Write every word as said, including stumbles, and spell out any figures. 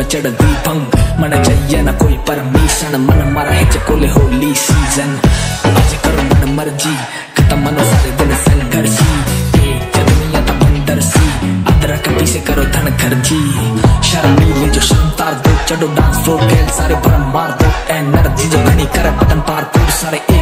चढ़ दी भंग मन चाहिए ना कोई परमिशन मन मारा है चकोले होली सीजन आज करो मन मर्जी खत्म मनो सारे दिन संघर्षी एक दुनिया ता बंदर सी अदरक पीसे करो धन खर्ची शर्मीले जो शानदार दो चढ़ो डांस फ्लोर खेल सारे भरम मार दो एनर्जी जो घनी करे बटन पार कोड सारे